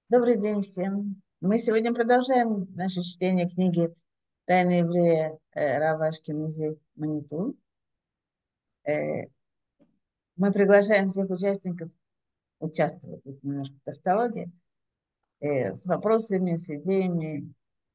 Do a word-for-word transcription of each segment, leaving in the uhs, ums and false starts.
Добрый день всем. Мы сегодня продолжаем наше чтение книги «Тайны еврея» э, Рава Ашкенази Маниту. Э, Мы приглашаем всех участников участвовать, это немножко тавтология, э, с вопросами, с идеями.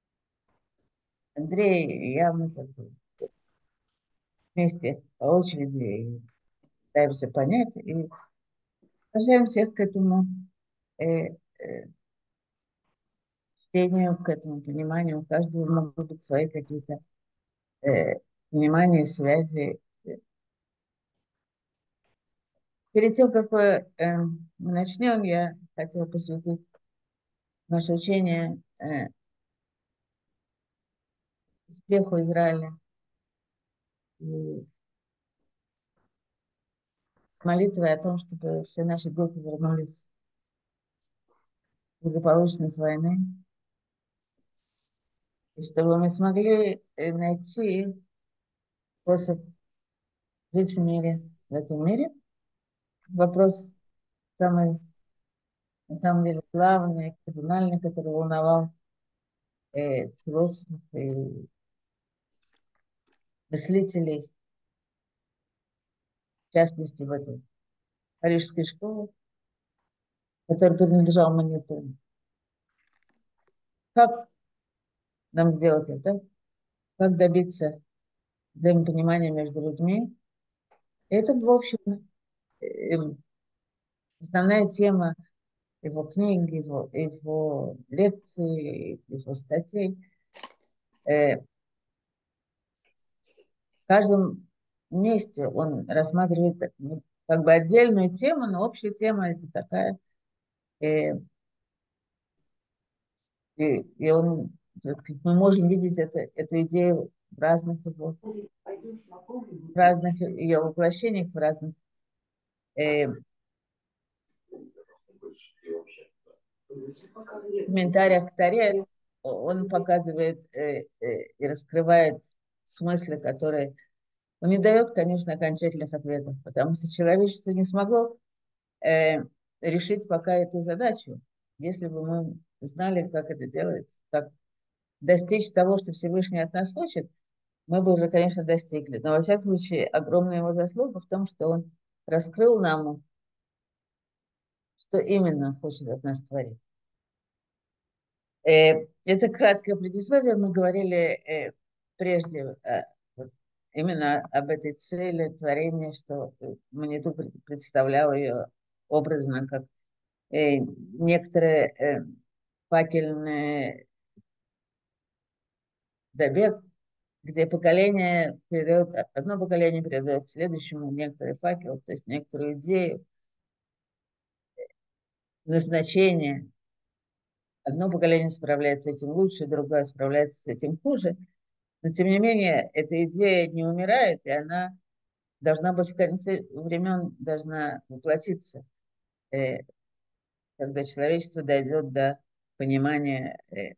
Андрей и я, мы как бы вместе по очереди пытаемся понять и приглашаем всех к этому э, э, чтению, к этому пониманию. У каждого могут быть свои какие-то э, понимания, связи. Перед тем, как мы, э, мы начнем, я хотела посвятить наше учение э, успеху Израиля и с молитвой о том, чтобы все наши дети вернулись благополучно с войны, и чтобы мы смогли э, найти способ жить в мире, в этом мире. Вопрос самый, на самом деле, главный, кардинальный, который волновал э, философов и мыслителей, в частности, в этой парижской школе, которой принадлежал Маниту. Как нам сделать это? Как добиться взаимопонимания между людьми? Это, в общем, э, основная тема его книг, его, его лекций, его статей. Э, В каждом месте он рассматривает ну, как бы отдельную тему, но общая тема это такая. э, И, и он, так сказать, мы можем видеть это, эту идею в разных его, в разных ее воплощениях, в разных э, комментариях к Таре. Он показывает э, э, и раскрывает смыслы, которые... Он не дает, конечно, окончательных ответов, потому что человечество не смогло э, решить пока эту задачу. Если бы мы знали, как это делается, как достичь того, что Всевышний от нас хочет, мы бы уже, конечно, достигли. Но, во всяком случае, огромная его заслуга в том, что он раскрыл нам, что именно хочет от нас творить. Э, Это краткое предисловие. Мы говорили э, прежде э, вот именно об этой цели творения, что э, Маниту пред- представлял ее образно как э, некоторые э, факельный забег, где поколение передает, одно поколение передает следующему некоторый факел, то есть некоторую идею, назначение. Одно поколение справляется с этим лучше, другое справляется с этим хуже. Но, тем не менее, эта идея не умирает, и она должна быть в конце времен, должна воплотиться, э, когда человечество дойдет до понимания, э,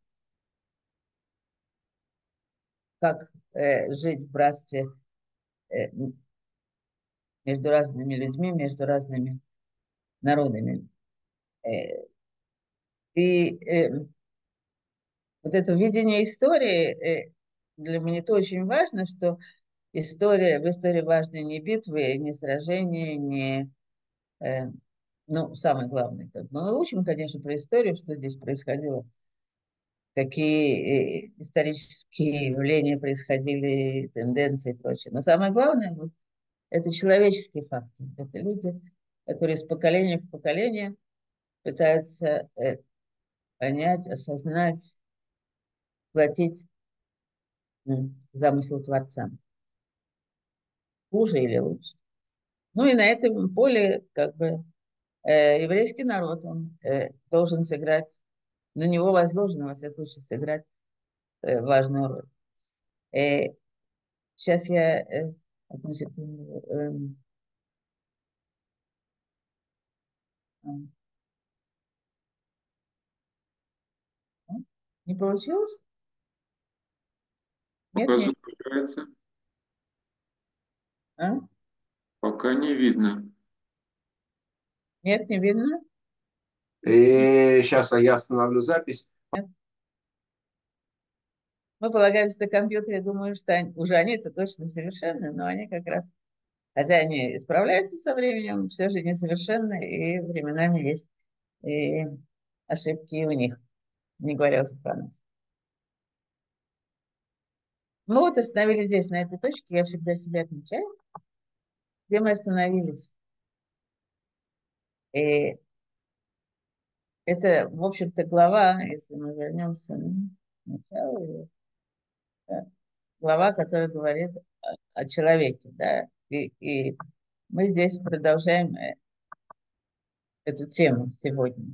как э, жить в братстве э, между разными людьми, между разными народами. Э, и э, вот это видение истории, э, для меня это очень важно, что история, в истории важны не битвы, не сражения, не Э, ну, самое главное, как бы мы учим, конечно, про историю, что здесь происходило, какие э, исторические явления происходили, тенденции и прочее. Но самое главное, вот, это человеческие факты. Это люди, которые из поколения в поколение пытаются э, понять, осознать, платить м, замысел Творца. Хуже или лучше. Ну и на этом поле, как бы, э, еврейский народ, он э, должен сыграть, на него возложено, во всяком случае, сыграть э, важную роль. Э, Сейчас я... э, одну секунду. эм, ам, а, Не получилось? Нет, Пока нет. загружается, А? пока не видно. Нет, не видно? И сейчас я остановлю запись. Мы полагаемся на компьютере, думаю, что они, уже они-то точно совершенны, но они как раз, хотя они исправляются со временем, все же несовершенны, и временами есть и ошибки и у них, не говоря уже про нас. Мы вот остановились здесь, на этой точке, я всегда себя отмечаю, где мы остановились. И это, в общем-то, глава, если мы вернемся на начало, да, глава, которая говорит о, о человеке, да, и, и мы здесь продолжаем э, эту тему сегодня.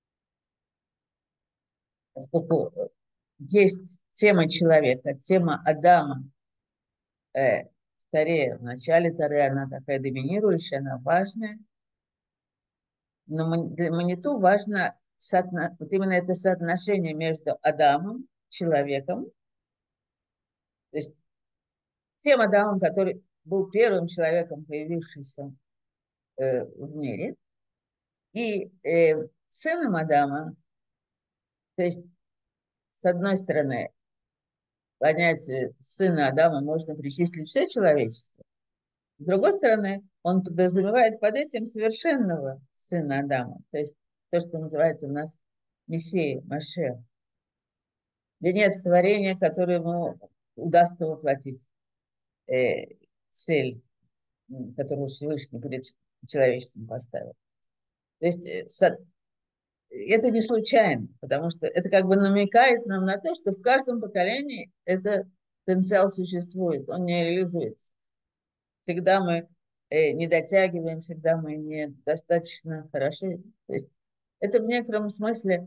Поскольку есть тема человека, тема Адама, э, в Таре, в начале Тары, она такая доминирующая, она важная, но мы- для Маниту важно соотно- вот именно это соотношение между Адамом, человеком, то есть тем Адамом, который был первым человеком, появившимся э, в мире, и э, сыном Адама, то есть, с одной стороны, понятие сына Адама можно причислить все человечество, с другой стороны, он подразумевает под этим совершенного сына Адама, то есть то, что называется у нас Мессией, Машех, венец творения, который ему удастся воплотить э, цель, м, которую Всевышний перед человечеством поставил. То есть э, со- это не случайно, потому что это как бы намекает нам на то, что в каждом поколении этот потенциал существует, он не реализуется. Всегда мы э, не дотягиваем, всегда мы недостаточно хороши. То есть это в некотором смысле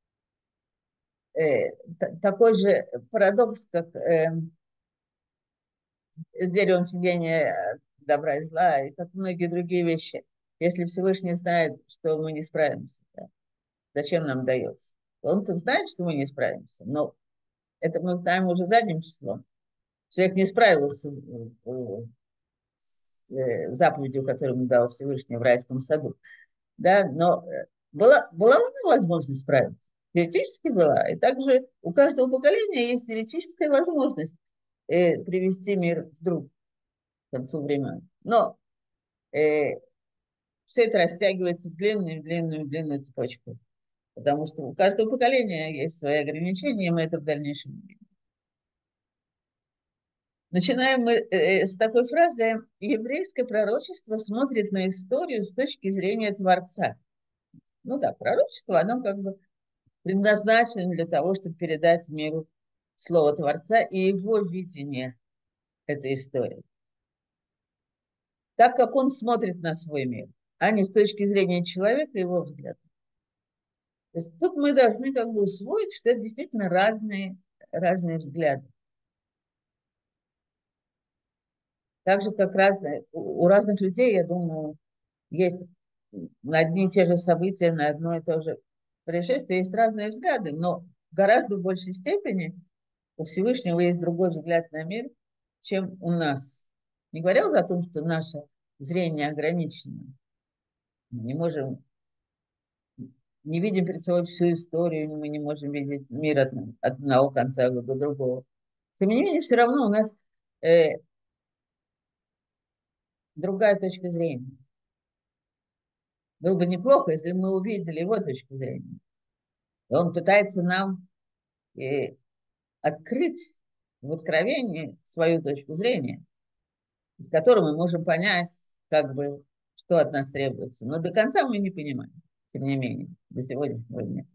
э, т- такой же парадокс, как э, с деревом сидения добра и зла, и как многие другие вещи. Если Всевышний знает, что мы не справимся, да, зачем нам дается? Он-то знает, что мы не справимся, но это мы знаем уже задним числом. Человек не справился э, с э, заповедью, которую ему дал Всевышний в райском саду. Да, но э, была, была у него возможность справиться. Теоретически была. И также у каждого поколения есть теоретическая возможность э, привести мир вдруг к концу времен. Но э, все это растягивается в длинную, длинную, длинную цепочку. Потому что у каждого поколения есть свои ограничения, и мы это в дальнейшем увидим. Начинаем мы э, с такой фразы: еврейское пророчество смотрит на историю с точки зрения Творца. Ну да, пророчество, оно как бы предназначено для того, чтобы передать миру слово Творца и его видение этой истории. Так как он смотрит на свой мир, а не с точки зрения человека и его взгляда. То есть тут мы должны как бы усвоить, что это действительно разные, разные взгляды. Так же, как разные, у разных людей, я думаю, есть на одни и те же события, на одно и то же происшествие, есть разные взгляды, но в гораздо большей степени у Всевышнего есть другой взгляд на мир, чем у нас. Не говоря уже о том, что наше зрение ограничено. Мы не можем, не видим перед собой всю историю, мы не можем видеть мир от, от одного конца до другого. Тем не менее, все равно у нас э, другая точка зрения. Было бы неплохо, если бы мы увидели его точку зрения. И он пытается нам э, открыть в откровении свою точку зрения, из которой мы можем понять, как бы, что от нас требуется. Но до конца мы не понимаем, тем не менее, до сегодняшнего дня.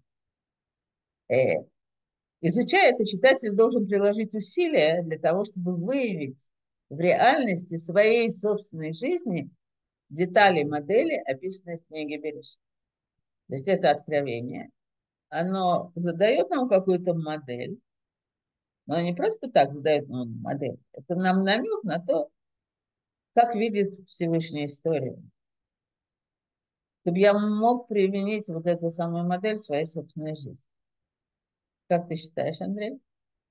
Э, изучая это, читатель должен приложить усилия для того, чтобы выявить в реальности своей собственной жизни детали модели, описанные в книге Берешит. То есть это откровение. Оно задает нам какую-то модель, но не просто так задает нам модель. Это нам намек на то, как видит Всевышняя историю. Чтобы я мог применить вот эту самую модель в своей собственной жизни. Как ты считаешь, Андрей?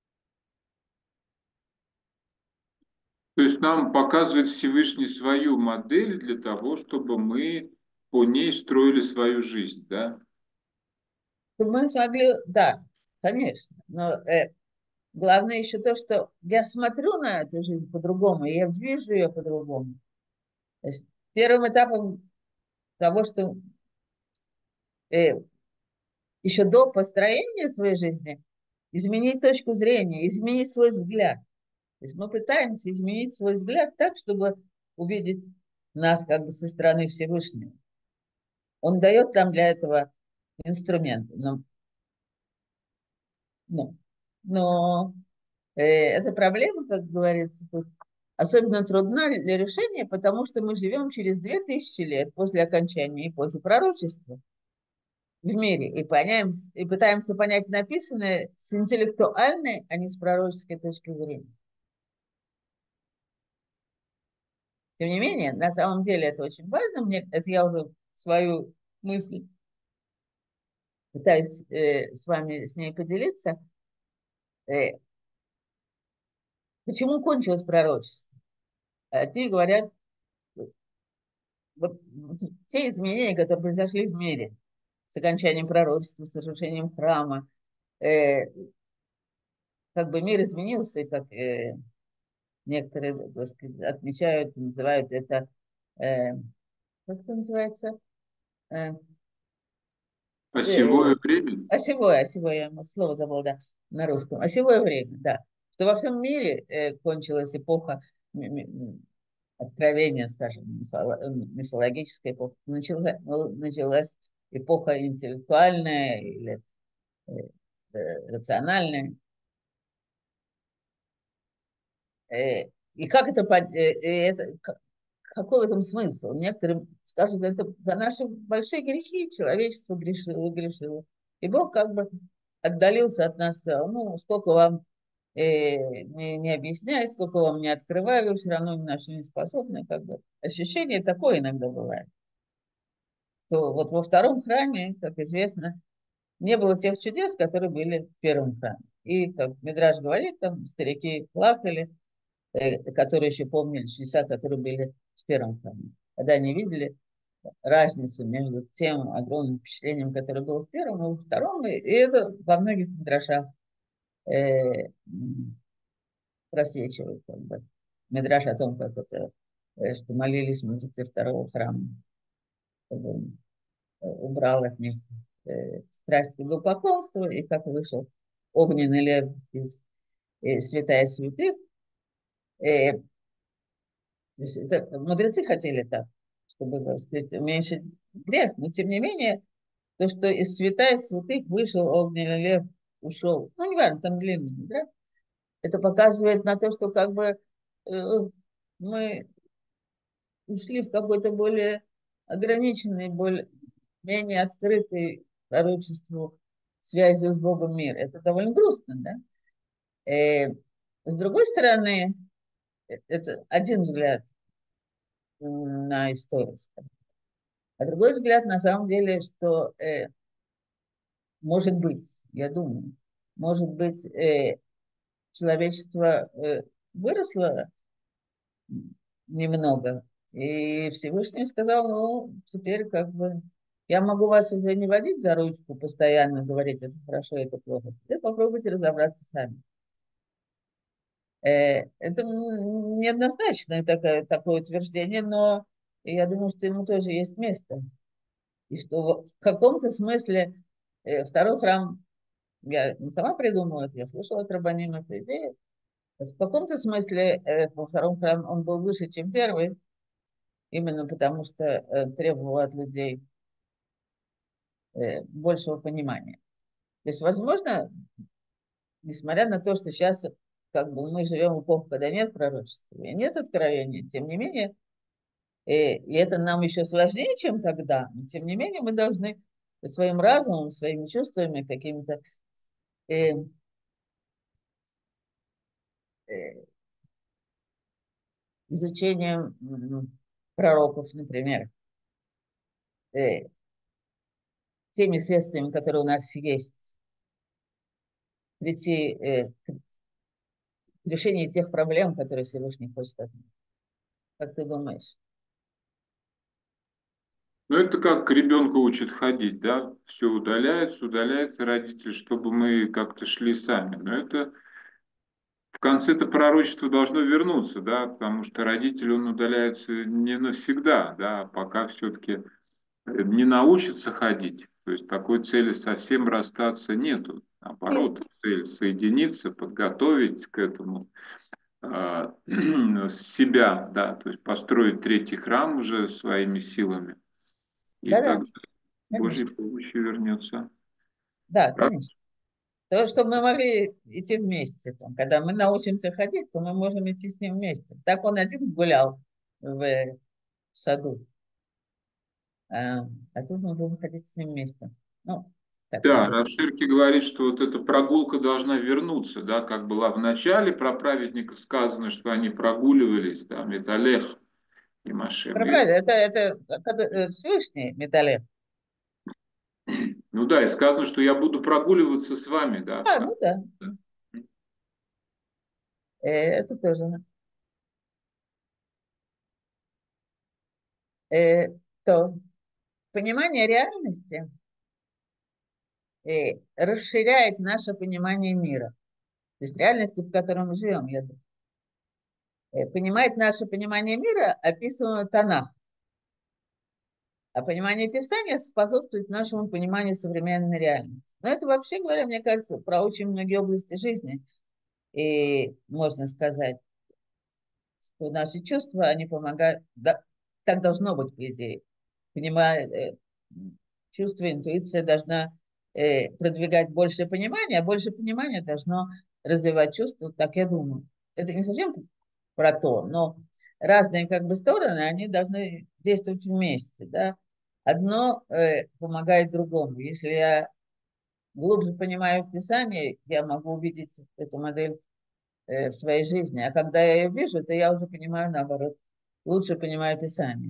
То есть нам показывает Всевышний свою модель для того, чтобы мы по ней строили свою жизнь, да? То мы смогли, да, конечно, но э, главное еще то, что я смотрю на эту жизнь по-другому, и я вижу ее по-другому. То есть первым этапом того, что э, еще до построения своей жизни изменить точку зрения, изменить свой взгляд. То есть мы пытаемся изменить свой взгляд так, чтобы увидеть нас как бы со стороны Всевышнего. Он дает нам для этого инструменты. Но, но, но э, эта проблема, как говорится тут, особенно трудна для решения, потому что мы живем через две тысячи лет после окончания эпохи пророчества в мире и, поняем, и пытаемся понять написанное с интеллектуальной, а не с пророческой точки зрения. Тем не менее, на самом деле это очень важно. Мне, это я уже свою мысль пытаюсь э, с вами с ней поделиться. Э, почему кончилось пророчество? Те говорят, вот, вот те изменения, которые произошли в мире с окончанием пророчества, с разрушением храма, э, как бы мир изменился, и как э, некоторые, так сказать, отмечают, называют это, э, как это называется? Э, э, Осевое время? осевое, осевое, я слово забыла, да, на русском. Осевое время, да. Что во всем мире э, кончилась эпоха откровения, скажем, мифологическая эпоха. Началась, началась эпоха интеллектуальная или э, э, рациональная. Э, и как это, под- э, э, это, к- какой в этом смысл? Некоторые скажут, это за наши большие грехи человечество грешило, грешило. И Бог как бы отдалился от нас, сказал, ну, сколько вам э, не, не объясняй, сколько вам не открываю, вы все равно ни на что не способны. Как бы. Ощущение такое иногда бывает. То вот во втором храме, как известно, не было тех чудес, которые были в первом храме. И, как Мидраш говорит, там старики плакали, э, которые еще помнили чудеса, которые были в первом храме. Когда они видели разницу между тем огромным впечатлением, которое было в первом и во втором, и это во многих мидрашах э, просвечивает, как бы. Мидраш о том, как это, э, что молились мудрецы второго храма, чтобы он э, убрал от них э, страсть к идолопоклонству, и как вышел огненный лев из э, святая святых. Э, То есть это мудрецы хотели так, чтобы, так сказать, уменьшить грех, но тем не менее, то, что из святая святых вышел огненный лев, ушел, ну, неважно, там длинный, да, это показывает на то, что как бы э, мы ушли в какой-то более ограниченный, более, менее открытый пророчеству связью с Богом мир. Это довольно грустно, да? Э, с другой стороны, э, это один взгляд на историю, скажем. А другой взгляд, на самом деле, что э, может быть, я думаю, может быть, э, человечество э, выросло немного, и Всевышний сказал, ну, теперь как бы я могу вас уже не водить за ручку, постоянно говорить, это хорошо, это плохо. Теперь попробуйте разобраться сами. Э, это м, неоднозначное такое, такое утверждение, но я думаю, что ему тоже есть место. И что в каком-то смысле э, второй храм, я не сама придумала это, я слышала от Рабаним эту идею, в каком-то смысле э, во втором храме он был выше, чем первый, именно потому что э, требовал от людей э, большего понимания. То есть, возможно, несмотря на то, что сейчас как бы мы живем в эпоху, когда нет пророчества и нет откровения, тем не менее, э, и это нам еще сложнее, чем тогда, но тем не менее мы должны своим разумом, своими чувствами, какими-то э, э, изучением м, пророков, например, э, теми средствами, которые у нас есть, прийти э, к решению тех проблем, которые Всевышний хочет от нас. Как ты думаешь? Ну, это как ребенка учат ходить, да? Все удаляется, удаляется родитель, чтобы мы как-то шли сами. Но это в конце это пророчество должно вернуться, да, потому что родитель, он удаляется не навсегда, да, пока все-таки не научится ходить. То есть такой цели совсем расстаться нету. Нет. Наоборот, цель соединиться, подготовить к этому а, себя, да, то есть построить третий храм уже своими силами, и Да-да, тогда Божьей конечно. помощью вернется. Да, Правда? конечно. То, чтобы мы могли идти вместе. Там, когда мы научимся ходить, то мы можем идти с ним вместе. Так он один гулял в саду, а, а тут мы будем ходить с ним вместе. Ну, так я Да, думаю. Равширки говорит, что вот эта прогулка должна вернуться, да, как была в начале, про праведников сказано, что они прогуливались, да, Металех и Машем. И, Правильно, это, это когда, э, Всевышний Металлех. ну да, и сказано, что я буду прогуливаться с вами, да. А, Как, ну да, э, это тоже. Э, то понимание реальности э, расширяет наше понимание мира. То есть реальности, в которой мы живем, я думаю. Э, понимает наше понимание мира, описанного в Танах. А понимание Писания способствует нашему пониманию современной реальности. Но это, вообще говоря, мне кажется, про очень многие области жизни. И можно сказать, что наши чувства, они помогают, да, так должно быть, по идее. Понимая, э, чувство, интуиция должна э, продвигать больше понимания, а больше понимания должно развивать чувства, так я думаю. Это не совсем про то, но разные как бы стороны, они должны действовать вместе, да. Одно э, помогает другому. Если я глубже понимаю Писание, я могу увидеть эту модель э, в своей жизни. А когда я ее вижу, то я уже понимаю наоборот, лучше понимаю Писание.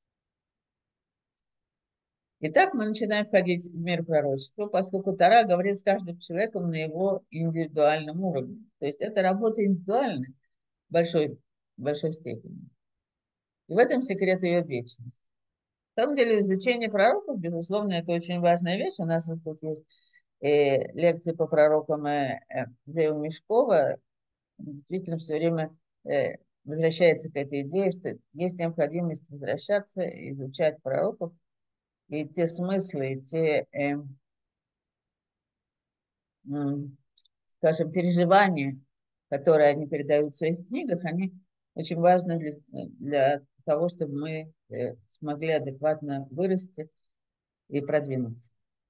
Итак, мы начинаем входить в мир пророчества, поскольку Тара говорит с каждым человеком на его индивидуальном уровне. То есть это работа индивидуальная в большой, в большой степени. И в этом секрет ее вечности. На самом деле изучение пророков, безусловно, это очень важная вещь. У нас вот тут есть э, лекции по пророкам э, э, Зею Мешкова. Действительно, все время э, возвращается к этой идее, что есть необходимость возвращаться, изучать пророков, и те смыслы, и те, э, м, скажем, переживания, которые они передают в своих книгах, они очень важны для, для того, чтобы мы э, смогли адекватно вырасти и продвинуться.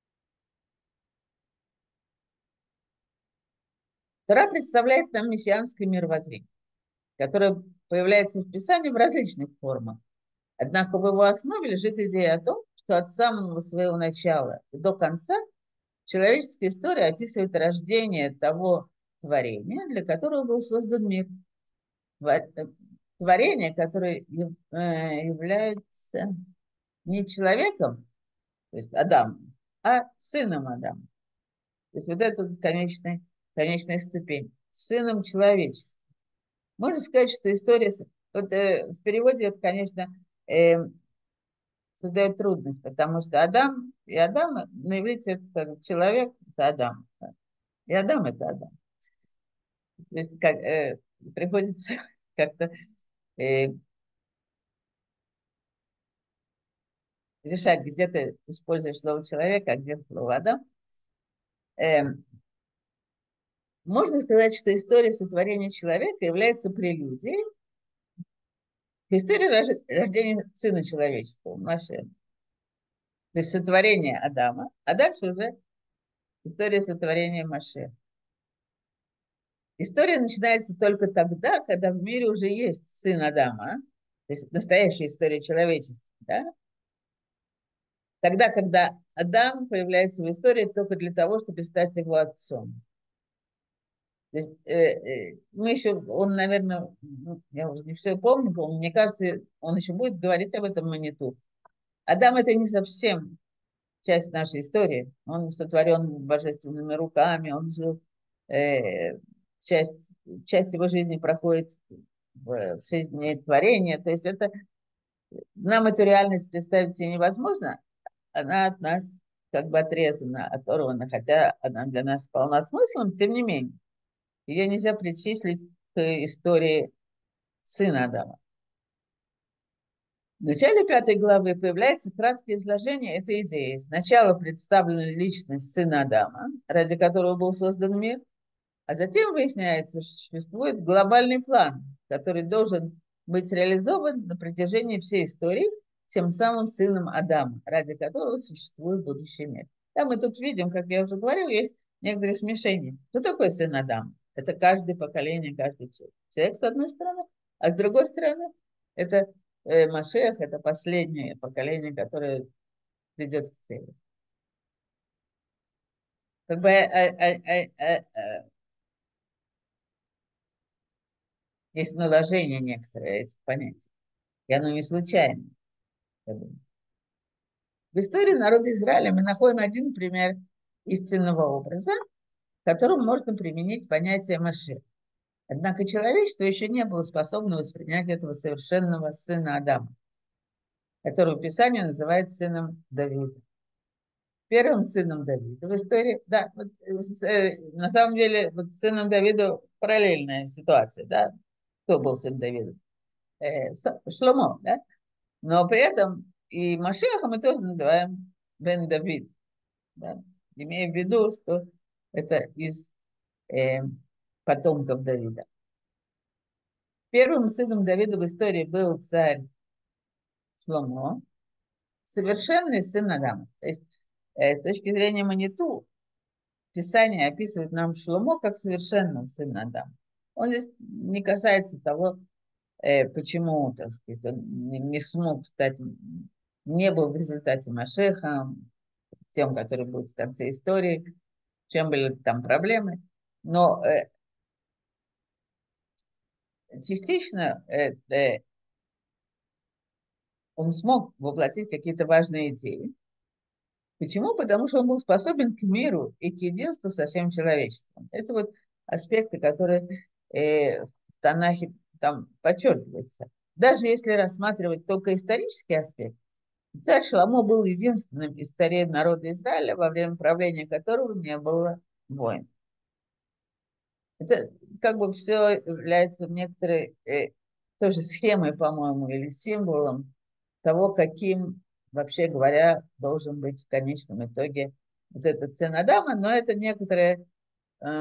Тора представляет нам мессианское мировоззрение, которое появляется в Писании в различных формах. Однако в его основе лежит идея о том, что от самого своего начала и до конца человеческая история описывает рождение того творения, для которого был создан мир. Творение, которое является не человеком, то есть Адамом, а сыном Адама. То есть вот это вот конечная, конечная ступень. Сыном человеческим. Можно сказать, что история... Вот, э, в переводе это, конечно, э, создает трудность, потому что Адам и Адам, на иврите это человек, это Адам. И Адам это Адам. То есть как, э, приходится как-то э, решать, где ты используешь слово человек, а где слово Адам. Э, можно сказать, что история сотворения человека является прелюдией к истории рож- рождения Сына Человеческого, Маши. То есть сотворение Адама, а дальше уже история сотворения Маши. История начинается только тогда, когда в мире уже есть сын Адама, то есть настоящая история человечества, да? Тогда, когда Адам появляется в истории только для того, чтобы стать его отцом. То есть, э, э, мы еще, он, наверное, ну, я уже не все помню, помню, мне кажется, он еще будет говорить об этом Маниту. Адам это не совсем часть нашей истории. Он сотворен божественными руками, он жил, э, часть, часть его жизни проходит в, в шесть дней творения. То есть это Нам эту реальность представить себе невозможно, она от нас как бы отрезана, оторвана, хотя она для нас полна смыслом, тем не менее. Ее нельзя причислить к истории сына Адама. В начале пятой главы появляется краткое изложение этой идеи. Сначала представлена личность сына Адама, ради которого был создан мир, а затем выясняется, что существует глобальный план, который должен быть реализован на протяжении всей истории тем самым сыном Адама, ради которого существует будущий мир. Да, мы тут видим, как я уже говорил, есть некоторые смешения. Кто такой сын Адама? Это каждое поколение, каждый человек, с одной стороны, а с другой стороны, это э, Машех, это последнее поколение, которое придет к цели. Как бы а, а, а, а, а, есть наложение некоторые этих понятий. И оно не случайно. В истории народа Израиля мы находим один пример истинного образа, к которому можно применить понятие Машех. Однако человечество еще не было способно воспринять этого совершенного сына Адама, которого Писание называет сыном Давида. Первым сыном Давида в истории, да, вот, э, на самом деле вот с сыном Давида параллельная ситуация, да, кто был сын Давида? Э, Шломо, да, но при этом и Машеха мы тоже называем Бен Давид, да, имея в виду, что это из э, потомков Давида. Первым сыном Давида в истории был царь Шломо, совершенный сын Адама. То есть э, с точки зрения Маниту, Писание описывает нам Шломо как совершенного сына Адама. Он здесь не касается того, э, почему, так сказать, он не, не смог стать, не был в результате Машеха, тем, который будет в конце истории, чем были там проблемы. Но э, частично э, э, он смог воплотить какие-то важные идеи. Почему? Потому что он был способен к миру и к единству со всем человечеством. Это вот аспекты, которые э, в Танахе там подчеркиваются. Даже если рассматривать только исторический аспект, царь Шламо был единственным из царей народа Израиля, во время правления которого не было войн. Это как бы все является некоторой э, тоже схемой, по-моему, или символом того, каким, вообще говоря, должен быть в конечном итоге вот этот сын Адама, но это некоторая, э,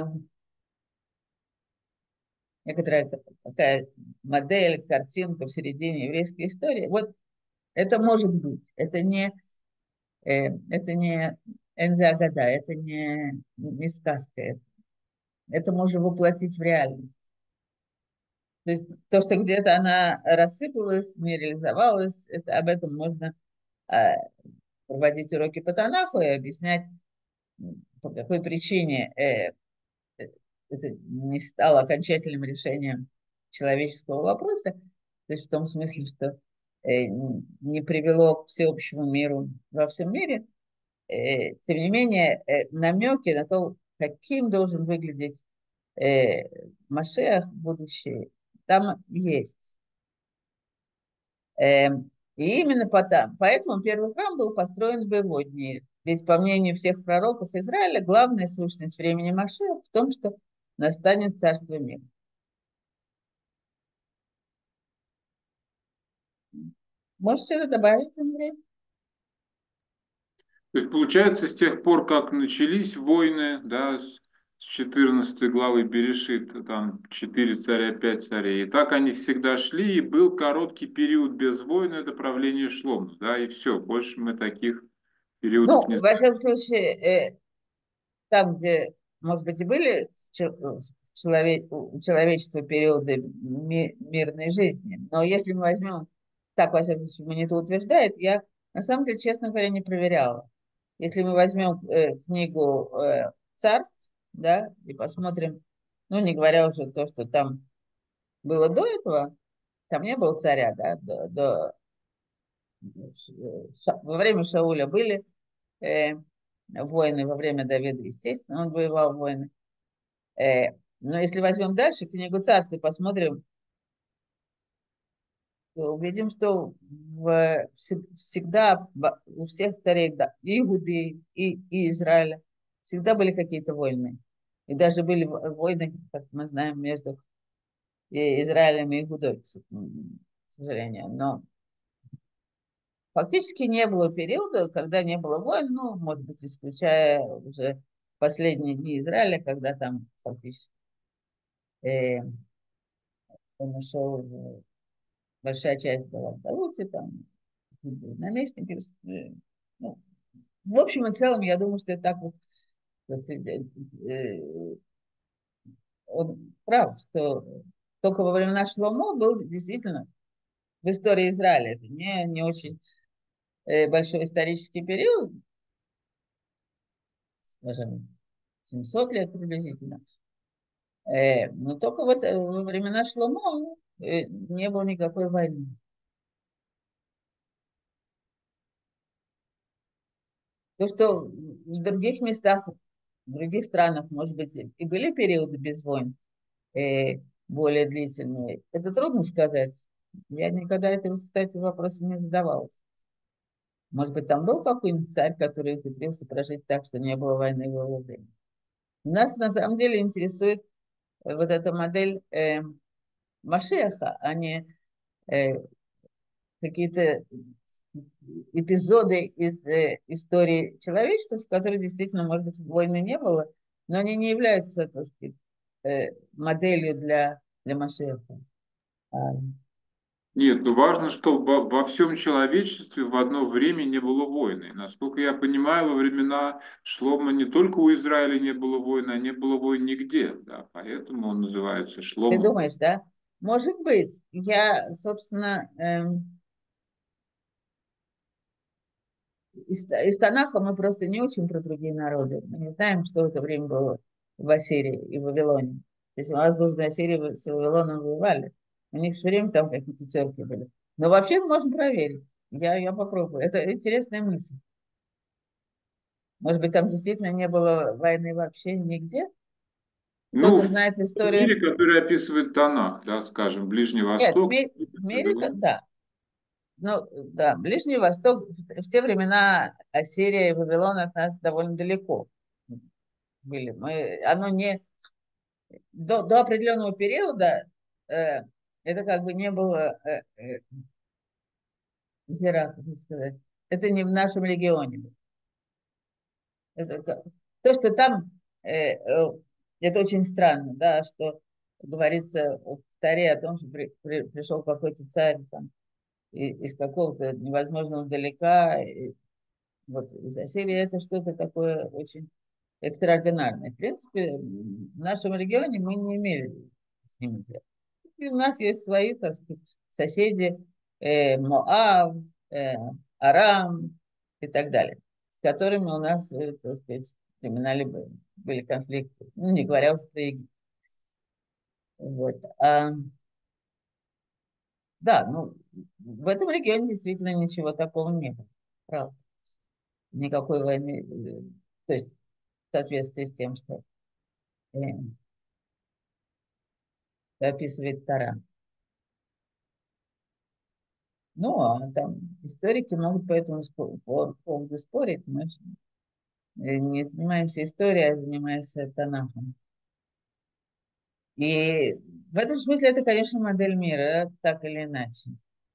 некоторая такая модель, картинка в середине еврейской истории. Вот это может быть, это не, э, это не Энзиагада, это не, не сказка, это, это можно воплотить в реальность. То есть то, что где-то она рассыпалась, не реализовалась, это, об этом можно э, проводить уроки по Танаху и объяснять, по какой причине э, э, это не стало окончательным решением человеческого вопроса, то есть в том смысле, что э, не привело к всеобщему миру во всем мире. Э, тем не менее, э, намеки на то, каким должен выглядеть э, Машех будущий, там есть. Эм, И именно потому, поэтому первый храм был построен в его дни. Ведь, по мнению всех пророков Израиля, главная сущность времени Машеха в том, что настанет царство мира. Можете что-то добавить, Андрей? То есть, получается, с тех пор, как начались войны, да, с четырнадцатой главы Берешит, там четыре царя, пять царей, и так они всегда шли, и был короткий период без войн, это правление Шлома, да, и все, больше мы таких периодов Ну, не во знаем. всяком случае, э, там, где, может быть, и были человек, у человечества периоды ми- мирной жизни, но если мы возьмем, так, во всяком случае, Маниту утверждает, я, на самом деле, честно говоря, не проверяла. Если мы возьмем э, книгу э, «Царств», да, и посмотрим, ну, не говоря уже то, что там было до этого, там не было царя, да, до, до- Ша- во время Шауля были э, войны, во время Давида, естественно, он воевал войны. Э, но если возьмем дальше книгу «Царств» и посмотрим, увидим, что в- вс- всегда б- у всех царей, да, и Иуды, и, и Израиля, всегда были какие-то войны. И даже были в- войны, как мы знаем, между и Израилем и Иудой, к с- м, к сожалению. Но фактически не было периода, когда не было войн, ну, может быть, исключая уже последние дни Израиля, когда там фактически э, он ушел, в- большая часть была в Галуте, там, наместник, э, ну, в общем и целом, я думаю, что это так вот, вот, э, э, он прав, что только во времена Шломо был действительно в истории Израиля, это не, не очень э, большой исторический период, скажем, семьсот лет приблизительно, э, но только вот э, во времена Шломо э, не было никакой войны. То, что в других местах, в других странах, может быть, и были периоды без войн, э, более длительные, это трудно сказать. Я никогда этого, кстати, вопроса не задавалась. Может быть, там был какой-нибудь царь, который ухитрился прожить так, что не было войны в его время. Нас на самом деле интересует э, вот эта модель э, Машеха, а не э, какие-то эпизоды из э, истории человечества, в которой действительно, может быть, войны не было, но они не являются, так сказать, э, моделью для, для Машеха. А, Нет, ну важно, что во, во всем человечестве в одно время не было войны. Насколько я понимаю, во времена Шлома не только у Израиля не было войны, а не было войн нигде. Да, поэтому он называется Ты Шломо. думаешь, да? Может быть. Я, собственно, эм, из, из Танаха мы просто не учим про другие народы. Мы не знаем, что в это время было в Ассирии и в Вавилоне. Если у нас возле Ассирии с Вавилоном воевали, у них все время там какие-то терки были. Но вообще можно проверить. Я, я попробую. Это интересная мысль. Может быть, там действительно не было войны вообще нигде? Ну, Кто-то в знает том историю? мире, который описывает Танах, да, скажем, Ближний Нет, в, Восток, ми- в мире, ка- да. Ну, да, Ближний Восток, в, в те времена Ассирия и Вавилон от нас довольно далеко были. Мы, оно не, до, до определенного периода э, это как бы не было э, э, зира, как сказать. Это не в нашем регионе. Это, как- то, что там, э, э, это очень странно, да, что говорится в Таре о том, что при- при- пришел какой-то царь там, и- из какого-то невозможного далека, и вот из Ассирии, это что-то такое очень экстраординарное. В принципе, в нашем регионе мы не имели с ними дела. И у нас есть свои, так сказать, соседи, э, Моав, э, Арам и так далее, с которыми у нас, э, так сказать, временами были, были конфликты. Ну, не говоря уже про Египет. Вот. А, да, ну, в этом регионе действительно ничего такого не было. Правда. Никакой войны, э, то есть в соответствии с тем, что э, описывает Тара. Ну, а там историки могут по этому спо- по- поводу спорить. Мы ж, э, не занимаемся историей, а занимаемся Танахом. И в этом смысле это, конечно, модель мира, так или иначе.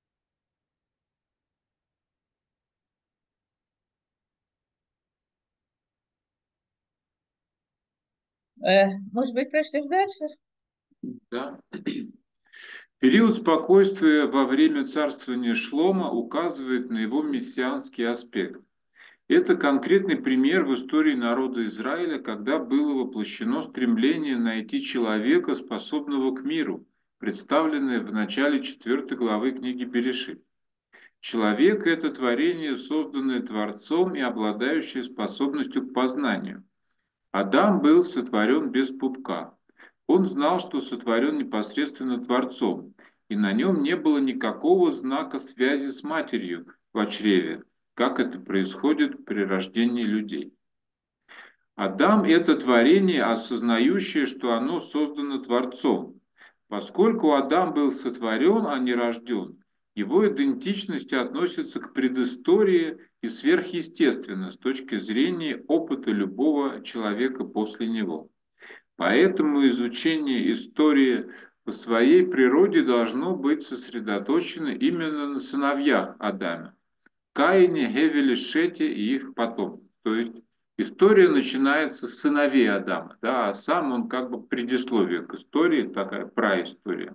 Э, может быть, прочтешь дальше? да. Период спокойствия во время царствования Шлома указывает на его мессианский аспект. Это конкретный пример в истории народа Израиля, когда было воплощено стремление найти человека, способного к миру, представленное в начале четвёртой главы книги Берешит. Человек– это творение, созданное Творцом и обладающее способностью к познанию. Адам был сотворен без пупка. Он знал, что сотворен непосредственно Творцом, и на нем не было никакого знака связи с матерью в чреве, как это происходит при рождении людей. Адам– это творение, осознающее, что оно создано Творцом. Поскольку Адам был сотворен, а не рожден, Его идентичность относится к предыстории и сверхъестественно с точки зрения опыта любого человека после него. Поэтому изучение истории по своей природе должно быть сосредоточено именно на сыновьях Адама. Каине, Хевеле, Шете и их потомках. То есть история начинается с сыновей Адама, да, а сам он как бы предисловие к истории, такая праистория.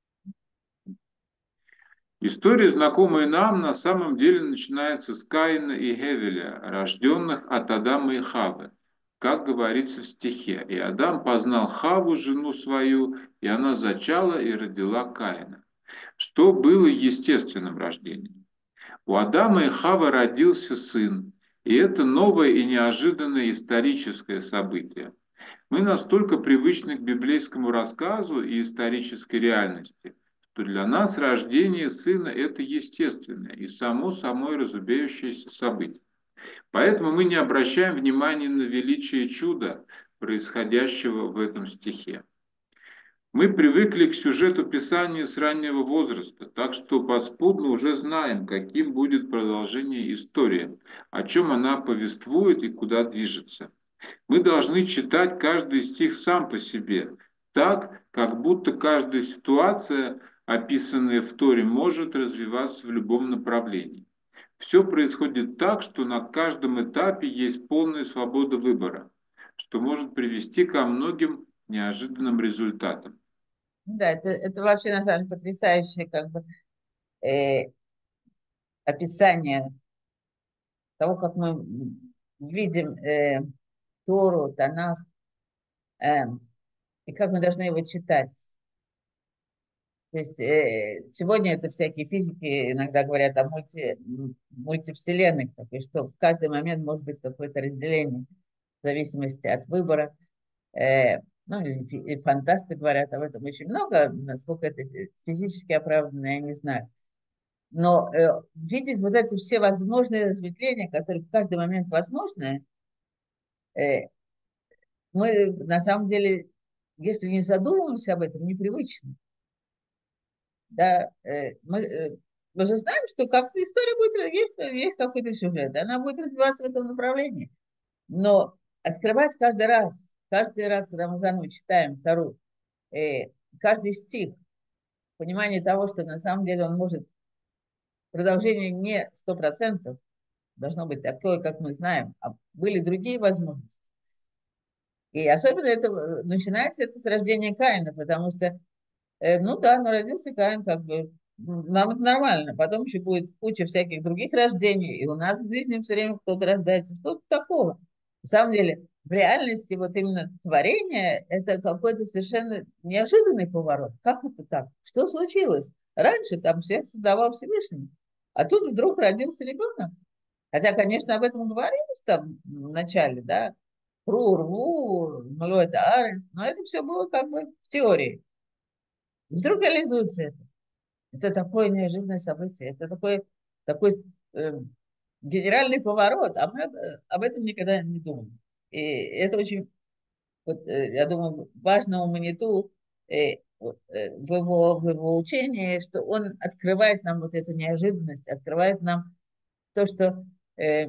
История, знакомая нам, на самом деле начинается с Каина и Хевеля, рожденных от Адама и Хавы, как говорится в стихе. «И Адам познал Хаву, жену свою, и она зачала и родила Каина», что было естественным рождением. У Адама и Хавы родился сын, и это новое и неожиданное историческое событие. Мы настолько привычны к библейскому рассказу и исторической реальности, что для нас рождение сына – это естественное и само собой разумеющееся событие. Поэтому мы не обращаем внимания на величие чуда, происходящего в этом стихе. Мы привыкли к сюжету Писания с раннего возраста, так что подспудно уже знаем, каким будет продолжение истории, о чем она повествует и куда движется. Мы должны читать каждый стих сам по себе, так, как будто каждая ситуация, описанная в Торе, может развиваться в любом направлении. Все происходит так, что на каждом этапе есть полная свобода выбора, что может привести ко многим неожиданным результатам. Да, это, это вообще на самом деле потрясающее как бы э, описание того, как мы видим э, Тору, Танах, э, и как мы должны его читать. То есть э, сегодня это всякие физики иногда говорят о мульти, мультивселенных, такой, что в каждый момент может быть какое-то разделение в зависимости от выбора. Э, ну, и, фи- и фантасты говорят об этом очень много, насколько это физически оправданно, я не знаю. Но э, видеть вот эти все возможные разветвления, которые в каждый момент возможны, э, мы на самом деле, если не задумываемся об этом, непривычно. Да, э, мы, э, мы же знаем, что как-то история будет, есть, есть какой-то сюжет, она будет развиваться в этом направлении. Но открывать каждый раз, каждый раз, когда мы заново читаем Тору, э, каждый стих, понимание того, что на самом деле он может, продолжение не сто процентов должно быть такое, как мы знаем, а были другие возможности. И особенно это э, начинается это с рождения Каина, потому что Э, ну да, но родился Каин, как бы, м, нам это нормально. Потом еще будет куча всяких других рождений, и у нас в жизни все время кто-то рождается. Что-то такого. На самом деле, в реальности вот именно творение – это какой-то совершенно неожиданный поворот. Как это так? Что случилось? Раньше там всех создавал Всевышний, а тут вдруг родился ребенок. Хотя, конечно, об этом говорилось там в начале, да, Рур, Вур, Млоэт Арес, но это все было как бы в теории. Вдруг реализуется это. Это такое неожиданное событие. Это такой, такой э, генеральный поворот, а мы э, об этом никогда не думали. И это очень, вот, э, я думаю, важно у Маниту э, вот, э, в, его, в его учении, что он открывает нам вот эту неожиданность, открывает нам то, что э,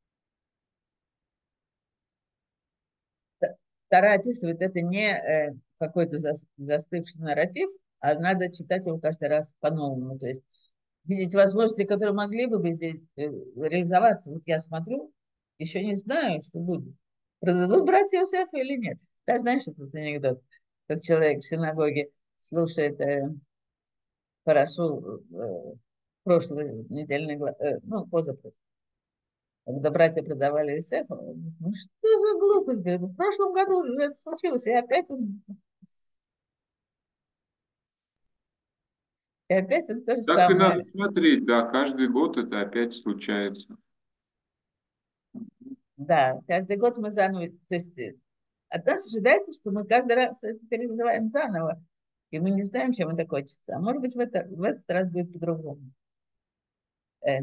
Тара описывает, это не э, какой-то зас- застывший нарратив, а надо читать его каждый раз по-новому. То есть видеть возможности, которые могли бы здесь э, реализоваться. Вот я смотрю, еще не знаю, что будет. Продадут братья Иосифа или нет? Да, знаешь этот анекдот, как человек в синагоге слушает э, парашу э, прошлой недельной, гла- э, ну, позапрошлой, когда братья продавали Иосифа. Он говорит, ну что за глупость? Говорит, в прошлом году уже это случилось, и опять он, и опять он то же Так и надо самое. смотреть, да, каждый год это опять случается. Да, каждый год мы заново, то есть э, от нас ожидается, что мы каждый раз это переживаем заново, и мы не знаем, чем это кончится. А может быть, в, это, в этот раз будет по-другому. Э,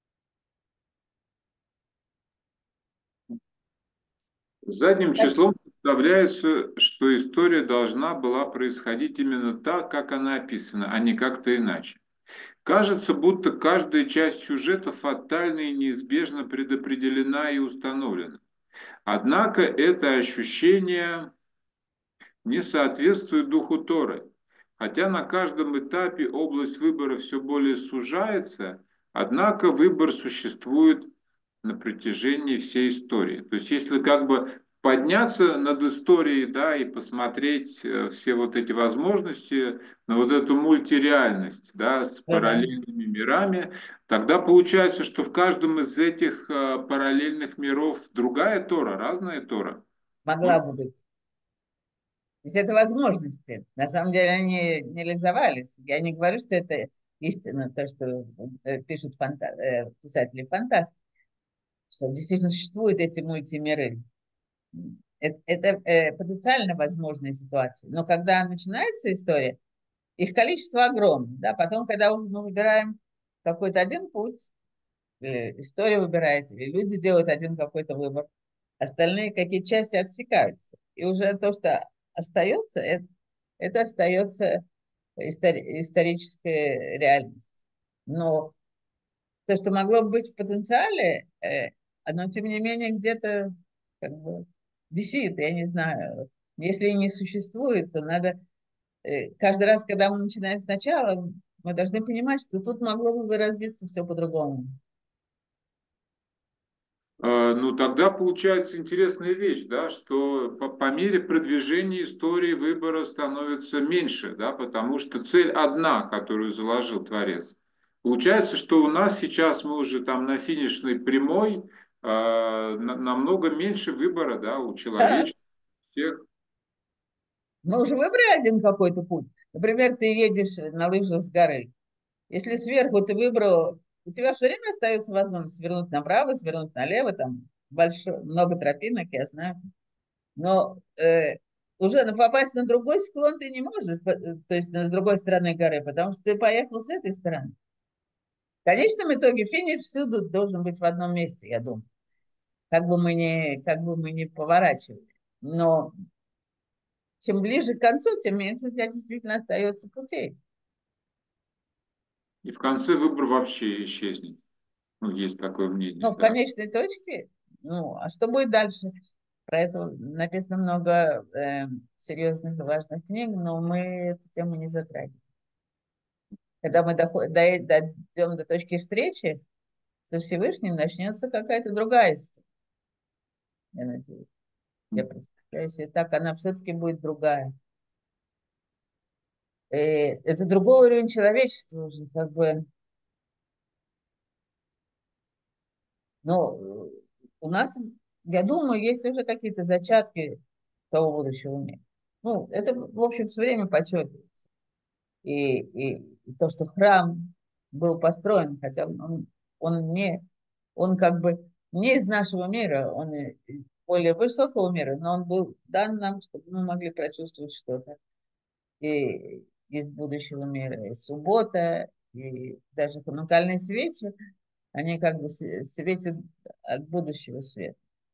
Задним так, числом представляется, что история должна была происходить именно так, как она описана, а не как-то иначе. Кажется, будто каждая часть сюжета фатально и неизбежно предопределена и установлена. Однако это ощущение не соответствует духу Торы. Хотя на каждом этапе область выбора все более сужается, однако выбор существует на протяжении всей истории. То есть если как бы подняться над историей, да, и посмотреть э, все вот эти возможности, на вот эту мультиреальность, да, с Да-да. параллельными мирами, тогда получается, что в каждом из этих э, параллельных миров другая Тора, разная Тора. Могла бы быть. То есть это возможности. На самом деле они не реализовались. Я не говорю, что это истина, то, что э, пишут фанта э, писатели фантасты, что действительно существуют эти мультимиры. Это, это э, потенциально возможные ситуации. Но когда начинается история, их количество огромное. Да? Потом, когда уже мы выбираем какой-то один путь, или история выбирает, или люди делают один какой-то выбор, остальные какие части отсекаются. И уже то, что остается, это, это остается истори- историческая реальность. Но то, что могло бы быть в потенциале, э, оно, тем не менее, где-то как бы висит, я не знаю. Если и не существует, то надо э, каждый раз, когда мы начинаем сначала, мы должны понимать, что тут могло бы развиться все по-другому. Э, Ну, тогда получается интересная вещь, да, что по, по мере продвижения истории выбора становится меньше, да, потому что цель одна, которую заложил Творец. Получается, что у нас сейчас мы уже там на финишной прямой, э, на- намного меньше выбора, да, у Да, человечества всех. мы уже выбрали один какой-то путь. Например, ты едешь на лыжах с горы. Если сверху ты выбрал, у тебя все время остается возможность свернуть направо, свернуть налево, там большое, много тропинок, я знаю. Но э, уже на- попасть на другой склон ты не можешь, по- э, то есть на другой стороне горы, потому что ты поехал с этой стороны. В конечном итоге финиш всюду должен быть в одном месте, я думаю. Как бы мы ни, как бы мы ни поворачивали. Но чем ближе к концу, тем меньше у тебя действительно остается путей. И в конце выбор вообще исчезнет. Ну, есть такое мнение, Но в да. конечной точке, ну, а что будет дальше? Про это написано много э, серьезных и важных книг, но мы эту тему не затрагиваем. Когда мы доходим, дойдем до точки встречи со Всевышним, начнется какая-то другая история, я надеюсь. Я представляю себе так, она все-таки будет другая. И это другой уровень человечества уже, как бы. Но э, у нас, я думаю, есть уже какие-то зачатки того будущего мира. Ну, это, в общем, все время подчеркивается. И, и, и то, что храм был построен, хотя он, он не, он как бы не из нашего мира, он и- и более высокого мира, но он был дан нам, чтобы мы могли прочувствовать что-то и из будущего мира. И суббота, и даже ханукальные свечи, они как бы све- светят от будущего света.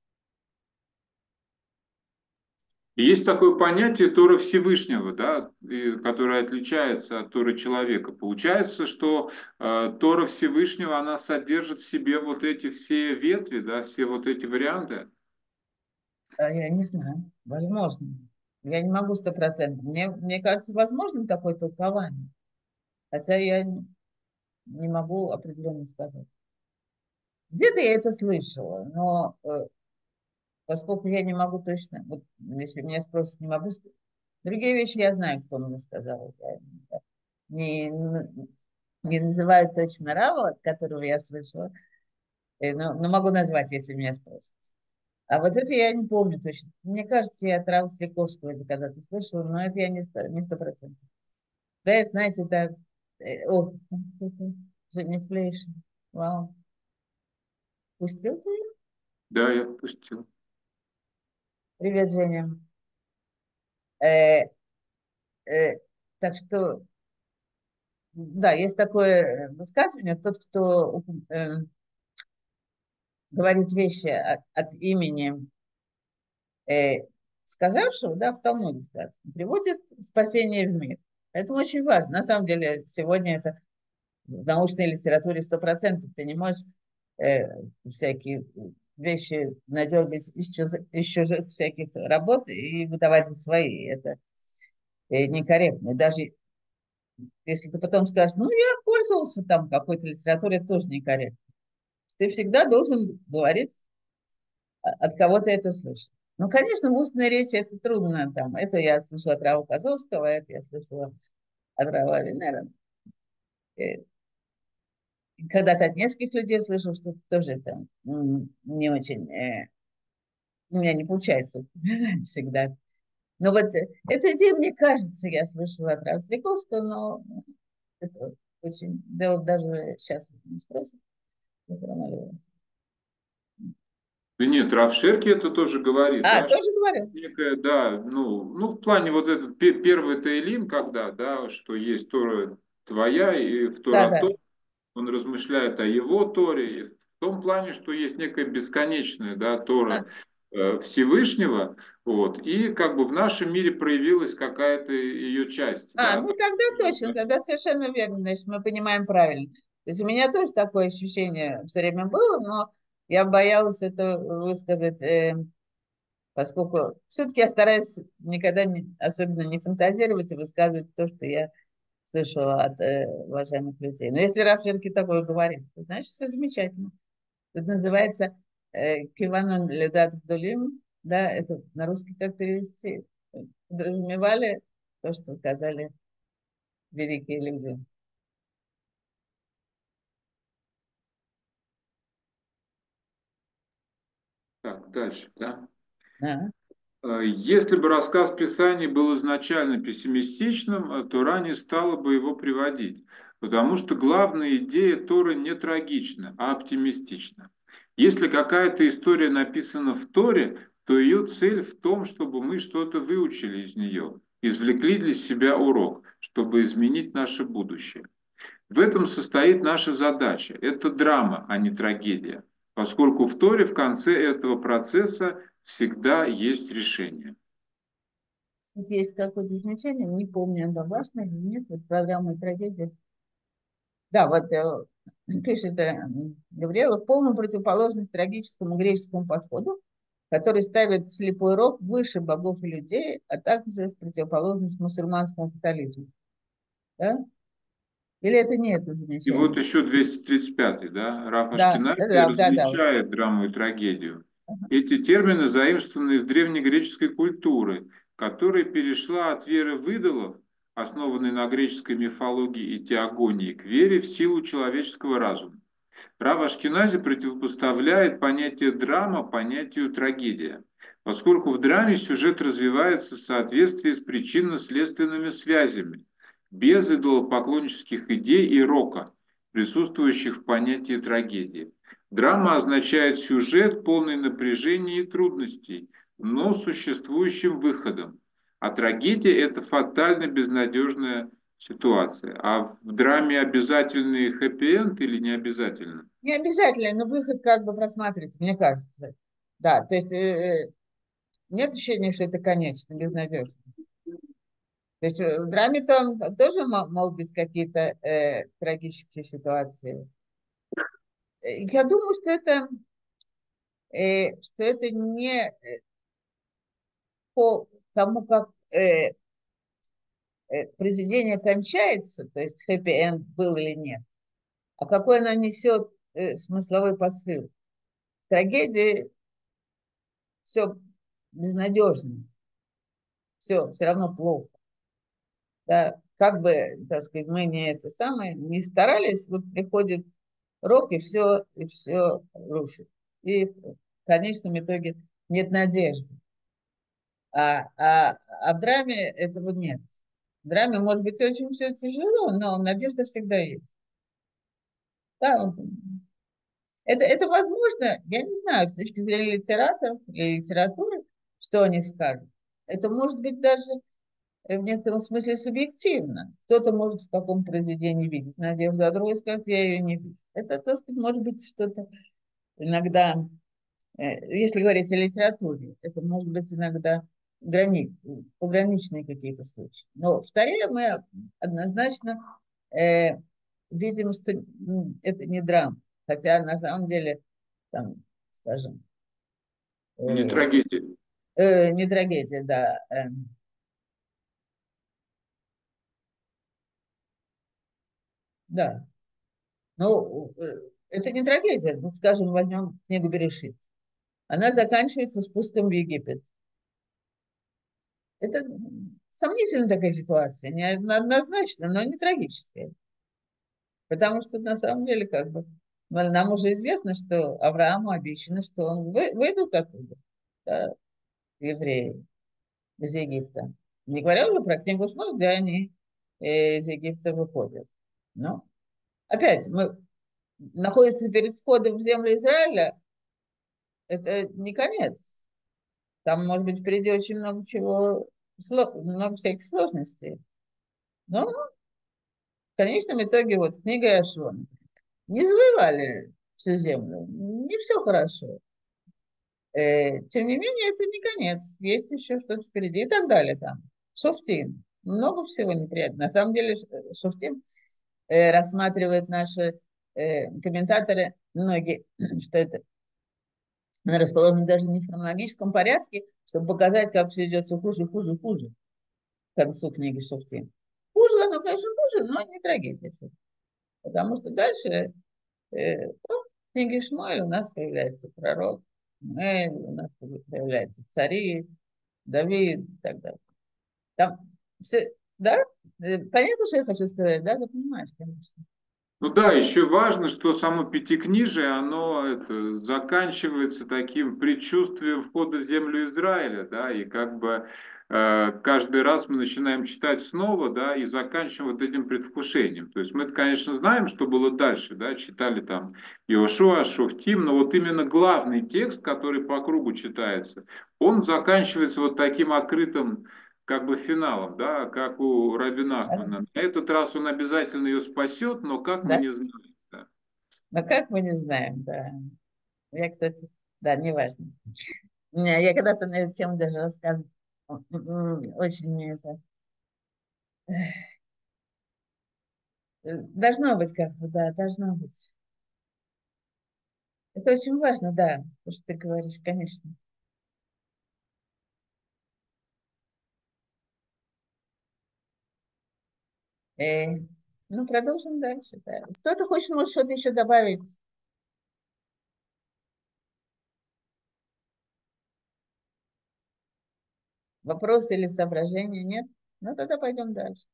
И есть такое понятие Тора Всевышнего, да, и- которое отличается от Торы человека. Получается, что э, Тора Всевышнего, она содержит в себе вот эти все ветви, да, все вот эти варианты. А я не знаю, возможно. Я не могу стопроцентно. Мне, мне кажется, возможно такое толкование. Хотя я не не могу определенно сказать. Где-то я это слышала, но э, поскольку я не могу точно, вот если меня спросят, не могу сказать. Другие вещи я знаю, кто мне сказал. Я не, не, не называю точно Рава, от которого я слышала, э, но, но могу назвать, если меня спросят. А вот это я не помню точно. Мне кажется, я от Рава Сликовского это когда-то слышала, но это я не сто, не сто процентов. Да, и знаете, так, э, о, там кто-то, Женя Флейшин. Вау. Пустил ты? Да, я пустил. Привет, Женя. Э, э, так что, да, есть такое высказывание, тот, кто э, говорит вещи от, от имени э, сказавшего, да, в Талмуде сказано, приводит спасение в мир. Поэтому очень важно. На самом деле, сегодня это в научной литературе сто процентов. Ты не можешь э, всякие вещи надергать из чужих, из чужих всяких работ и выдавать за свои. Это э, некорректно. И даже если ты потом скажешь, ну, я пользовался там какой-то литературой, это тоже некорректно. Ты всегда должен говорить, а- от кого ты это слышишь. Ну, конечно, в устной речи это трудно. Там. Это я слышу от Рава Козовского, это я слышала от Рава Авинера. Э, Когда-то от нескольких людей слышу, что тоже там м, не очень, э, у меня не получается всегда. Но вот э, эту идею, мне кажется, я слышала от Рава Стриковского, но это очень, да, вот даже сейчас не спросят. Да нет, Равшерки это тоже говорит, А, да, что тоже говорю. некая, да, ну, ну, в плане вот этот пе- первый Таилим, когда, да, что есть Тора твоя и в Да, Тора да. то, он размышляет о его Торе, и в том плане, что есть некая бесконечная, да, А, Тора э, Всевышнего, вот, и как бы в нашем мире проявилась какая-то ее часть, а, да, ну то тогда есть, точно, тогда совершенно верно, значит, мы понимаем правильно. То есть у меня тоже такое ощущение все время было, но я боялась это высказать, э, поскольку все-таки я стараюсь никогда не, особенно не фантазировать и высказывать то, что я слышала от э, уважаемых людей. Но если Раф Шерки такое говорит, то значит все замечательно. Это называется э, киванон ледат вдолим, да, это на русский как перевести? Подразумевали то, что сказали великие люди. так, дальше, да. Да. Э, Если бы рассказ Писаний был изначально пессимистичным, э, Тора не стала бы его приводить, потому что главная идея Торы не трагична, а оптимистична. Если какая-то история написана в Торе, то ее цель в том, чтобы мы что-то выучили из нее, извлекли для себя урок, чтобы изменить наше будущее. В этом состоит наша задача. Это драма, а не трагедия, поскольку в Торе в конце этого процесса всегда есть решение. Тут есть какое-то замечание, не помню, оно важно или нет, вот программа «Трагедия». Да, вот э, пишет э, Гавриэла, в полную противоположность трагическому греческому подходу, который ставит слепой рок выше богов и людей, а также в противоположность мусульманскому католизму. Да? Или это не это И вот замечание? еще двести тридцать пятый, да, Раф Да, Ашкенази да, да, да, да. различает драму и трагедию. Эти термины заимствованы из древнегреческой культуры, которая перешла от веры в идолов, основанной на греческой мифологии и теогонии, к вере в силу человеческого разума. Рав Ашкенази противопоставляет понятие драма понятию трагедия, поскольку в драме сюжет развивается в соответствии с причинно-следственными связями, без идолопоклоннических идей и рока, присутствующих в понятии трагедии. Драма означает сюжет, полный напряжения и трудностей, но с существующим выходом. А трагедия – это фатально безнадежная ситуация. А в драме обязательный хэппи-энд или не обязательно? Не обязательно, но выход как бы просматривается, мне кажется. Да, то есть э, э, нет ощущения, что это конечно, безнадежно. То есть э, в драме там тоже мо- могут быть какие-то э, трагические ситуации. Э, Я думаю, что это, э, что это не э, по тому, как э, э, произведение кончается, то есть хэппи-энд был или нет, а какой она несет э, смысловой посыл. В трагедии все безнадежно, все, все равно плохо. Да, как бы, так сказать, мы не это самое, не старались, вот приходит рок и все, и все рушит. И в конечном итоге нет надежды. А, а, а в драме этого нет. В драме может быть очень все тяжело, но надежда всегда есть. Да, вот. это, это возможно, я не знаю, с точки зрения литераторов или литературы, что они скажут. Это может быть даже э, в некотором смысле субъективно. Кто-то может в каком произведении видеть надежду, а другой скажет, я ее не вижу. Это, так сказать, может быть что-то иногда, э, если говорить о литературе, это может быть иногда грани... пограничные какие-то случаи. Но в Таре мы однозначно э, видим, что м, это не драма. Хотя на самом деле, там, скажем, Не э, трагедия. э, не трагедия, да. э, да. Ну, э, это не трагедия. Вот, скажем, возьмем книгу Берешит. Она заканчивается спуском в Египет. Это сомнительная такая ситуация, не однозначно, но не трагическая. Потому что на самом деле, как бы, ну, нам уже известно, что Аврааму обещано, что он вы, выйдут оттуда, да, евреи из Египта. Не говоря уже про книгу Шмот, где они э, из Египта выходят. Но опять, мы находимся перед входом в землю Израиля, это не конец. Там, может быть, впереди очень много чего, сло- много всяких сложностей. Но в конечном итоге вот книга Ашон. Не завоевали всю землю, не все хорошо. Э, тем не менее, это не конец. Есть еще что-то впереди и так далее там. Шуфтим. Много всего неприятного. На самом деле Ш- Шуфтим э, рассматривают наши э, комментаторы, многие, что это она расположена даже не в хронологическом порядке, чтобы показать, как все идет все хуже, хуже, хуже к концу книги Шуфтим. Хуже оно, конечно, хуже, но не трагедия. Потому что дальше Э, ну, в книге Шмуэль у нас появляется пророк, Шмуэль, у нас появляются цари, Давид и так далее. Там все, да? Э, Понятно, что я хочу сказать, да? Ты понимаешь, конечно. Ну да, еще важно, что само Пятикнижие, оно это, заканчивается таким предчувствием входа в землю Израиля, да, и как бы э, каждый раз мы начинаем читать снова, да, и заканчиваем вот этим предвкушением. То есть мы, конечно, знаем, что было дальше, да, читали там Иошуа, Шуфтим, но вот именно главный текст, который по кругу читается, он заканчивается вот таким открытым как бы финалом, да, как у Раби Да? Нахмана. На этот раз он обязательно ее спасет, но как мы Да? не знаем. Да. Но как мы не знаем, да. Я, кстати, да, неважно. У меня, я когда-то на эту тему даже рассказывала. М, Очень мне это... э, Должно быть как-то, да, должно быть. Это очень важно, да, то, что ты говоришь, конечно. Э, ну, продолжим дальше, да. Кто-то хочет, может, что-то еще добавить? Вопросы или соображения? Нет? Ну, тогда пойдем дальше.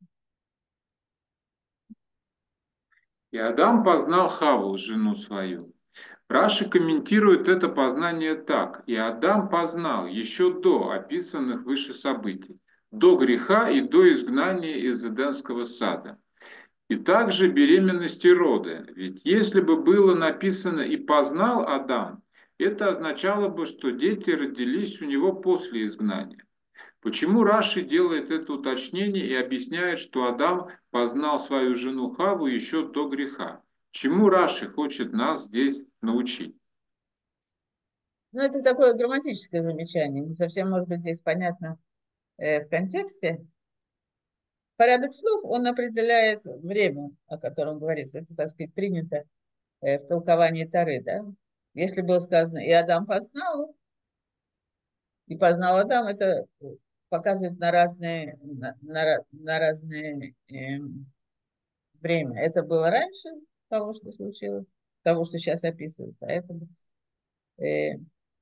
И Адам познал Хаву, жену свою. Раши комментирует это познание так. И Адам познал еще до описанных выше событий, до греха и до изгнания из Эдемского сада. И также беременности рода. Ведь если бы было написано «и познал Адам», это означало бы, что дети родились у него после изгнания. Почему Раши делает это уточнение и объясняет, что Адам познал свою жену Хаву еще до греха? Чему Раши хочет нас здесь научить? Ну, это такое грамматическое замечание. Не совсем, может быть, здесь понятно э, в контексте. Порядок слов, он определяет время, о котором говорится. Это, так сказать, принято э, в толковании Торы, да? Если было сказано «и Адам познал», и познал Адам, это показывает на разные, на, на, на разные эм, время. Это было раньше того, что случилось, того, что сейчас описывается, а это э,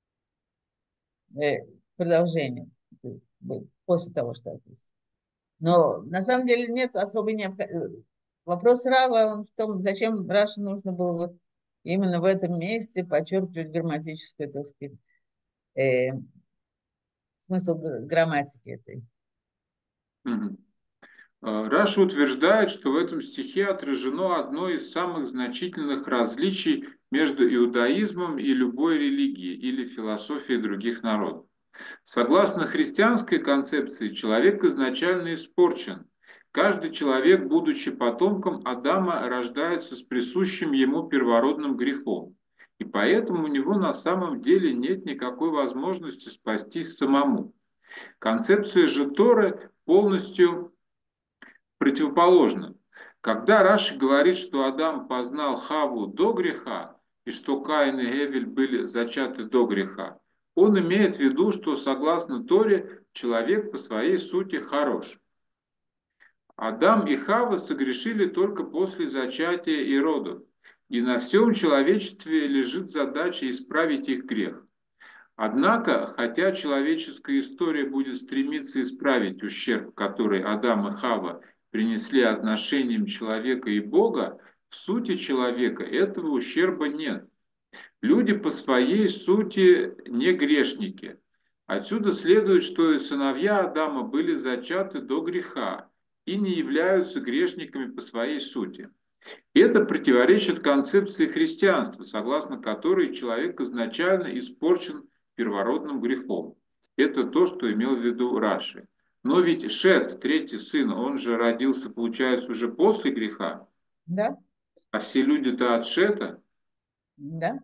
э, продолжение после того, что описано. Но на самом деле нет особой необходимости. Вопрос Рава он в том, зачем Раше нужно было вот именно в этом месте подчеркивать грамматическую, так сказать, э, смысл грамматики этой. Мгм. Раша утверждает, что в этом стихе отражено одно из самых значительных различий между иудаизмом и любой религией или философией других народов. Согласно христианской концепции, человек изначально испорчен. Каждый человек, будучи потомком Адама, рождается с присущим ему первородным грехом. И поэтому у него на самом деле нет никакой возможности спастись самому. Концепция же Торы полностью противоположна. Когда Раши говорит, что Адам познал Хаву до греха, и что Каин и Гевель были зачаты до греха, он имеет в виду, что согласно Торе человек по своей сути хорош. Адам и Хава согрешили только после зачатия и родов, и на всем человечестве лежит задача исправить их грех. Однако, хотя человеческая история будет стремиться исправить ущерб, который Адам и Хава принесли отношениям человека и Бога, в сути человека этого ущерба нет. Люди по своей сути не грешники. Отсюда следует, что и сыновья Адама были зачаты до греха и не являются грешниками по своей сути. Это противоречит концепции христианства, согласно которой человек изначально испорчен первородным грехом. Это то, что имел в виду Раши. Но ведь Шет, третий сын, он же родился, получается, уже после греха, Да, а все люди-то от Шета. да.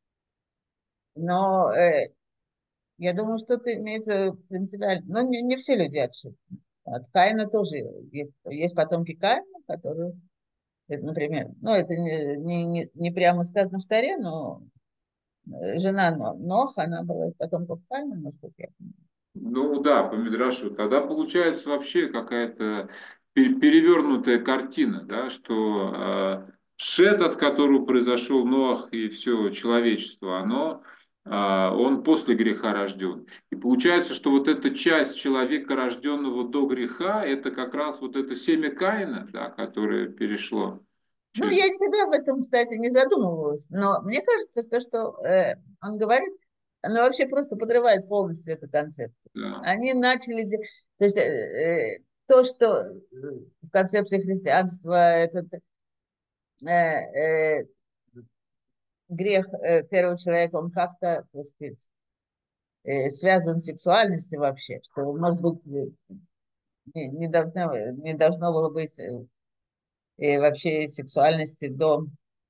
Но э, я думаю, что это имеется принципиально. Но не, не все люди отшиты. От Каина тоже есть, есть потомки Каина, которые, это, например, ну, это не, не, не, не прямо сказано в Торе, но э, жена Но- Ноха, она была из потомков Каина, насколько я понимаю. Ну да, по Мидрашу. Тогда получается вообще какая-то пе- перевернутая картина, да, что э, Шет, от которого произошел Ноах и все человечество, оно, э, он после греха рожден. И получается, что вот эта часть человека, рожденного до греха, это как раз вот это семя Каина, да, которое перешло Ну, через... я никогда об этом, кстати, не задумывалась, но мне кажется, то, что э, он говорит, оно вообще просто подрывает полностью эту концепцию. Да. Они начали, де- то есть э, э, то, что э, в концепции христианства этот э, э, грех э, первого человека, он как-то, так сказать, э, связан с сексуальностью вообще, что, может быть, э, не, не должно, не должно было быть э, э, вообще сексуальности до,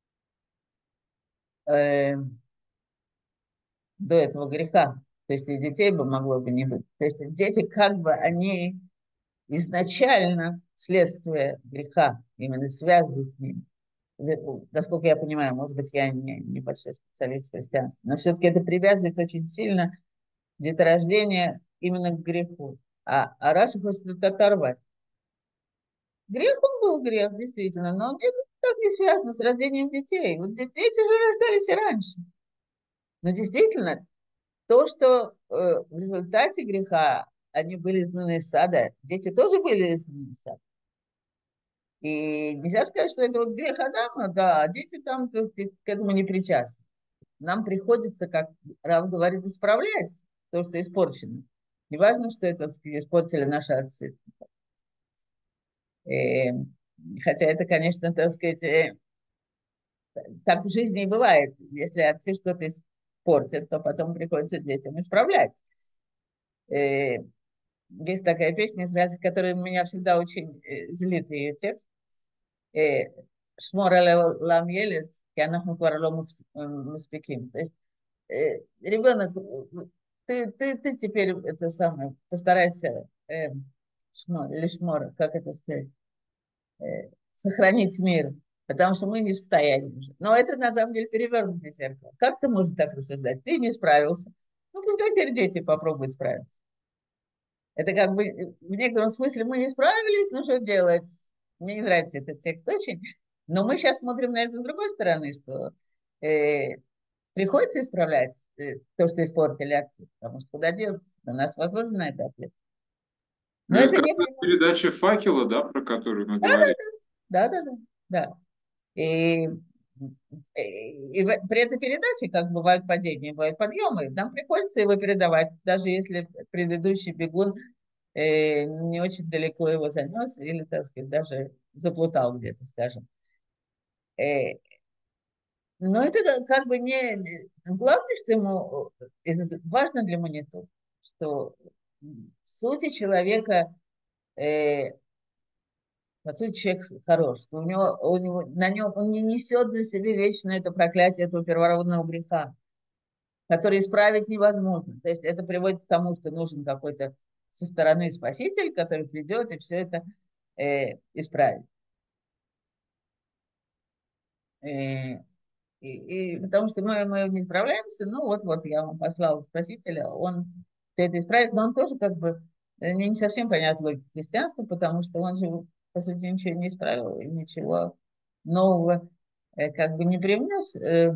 э, до этого греха. То есть и детей бы могло бы не быть. То есть дети как бы они изначально следствие греха, именно связаны с ним. Насколько я понимаю, может быть, я не, небольшой специалист в христианстве, но все-таки это привязывает очень сильно деторождение именно к греху. А, а Раша хочет это оторвать. Грех он был грех, действительно, но он никак не связан с рождением детей. Вот де- дети же рождались и раньше. Но действительно, то, что э, в результате греха они были изгнаны из сада, дети тоже были изгнаны из сада. И нельзя сказать, что это вот грех Адама, да, а дети там то есть, к этому не причастны. Нам приходится, как Рав говорит, исправлять то, что испорчено. Не важно, что это так сказать, испортили наши отцы. Э, хотя это, конечно, так сказать, э, так в жизни и бывает. Если отцы что-то испортят, то потом приходится детям исправлять. Э, Есть такая песня, из которая меня всегда очень э, злит ее текст. э, Шмор лам елет, кианахну кварлом муспеким. То есть э, ребенок, ты, ты, ты теперь это самое, постарайся э, шмор, или шмор, как это сказать, э, сохранить мир, потому что мы не в состоянии уже. Но это на самом деле перевернутое зеркало. Как ты можешь так рассуждать? Ты не справился. Ну, пускай теперь дети попробуют справиться. Это как бы э, в некотором смысле мы не справились, ну что делать? Мне не нравится этот текст очень. Но мы сейчас смотрим на это с другой стороны, что э, приходится исправлять э, то, что испортили отцы, потому что куда деться? На нас возложено на это ответ. Ну, Но это это как не раз прямой. передача факела, да, про которую мы Да, да, говорили. да, да, да, да. И, и в- при этой передаче, как бывают падения, бывают подъемы, нам приходится его передавать, даже если предыдущий бегун э, не очень далеко его занес или, так сказать, даже заплутал где-то, скажем. Э, но это как как бы не... Главное, что ему... Это важно для монитора, что в сути человека, э, по сути, человек хорош, что у него, у него, на нем, он не несет на себе вечно это проклятие этого первородного греха, который исправить невозможно. То есть это приводит к тому, что нужен какой-то со стороны Спаситель, который придет и все это э, исправит. Э, и, и потому что мы, мы не справляемся, ну вот-вот я вам послал Спасителя, он все это исправит, но он тоже как бы э, не, не совсем понятна логика христианства, потому что он же, по сути, ничего не исправил, и ничего нового э, как бы не привнес, э,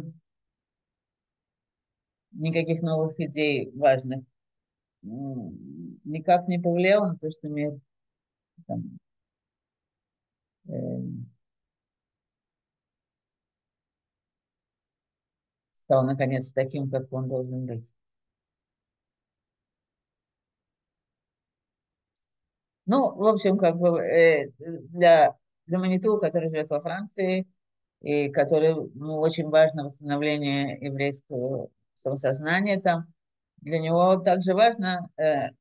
никаких новых идей важных, м, никак не повлиял на то, что мир там, э, стал наконец таким, как он должен быть. Ну, в общем, как бы э, для, для Маниту, который живет во Франции, и который, ну, очень важно восстановление еврейского самосознания там, для него также важно э,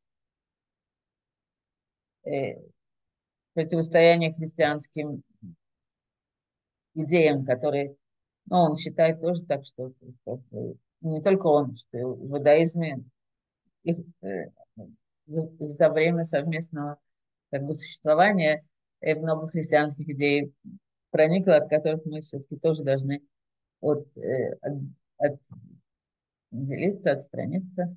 э, противостояние христианским идеям, которые, ну, он считает тоже так, что как бы, не только он, что в иудаизме их, э, за, за время совместного как бы, существования э, много христианских идей проникло, от которых мы все-таки тоже должны от, э, от, отделиться, отстраниться.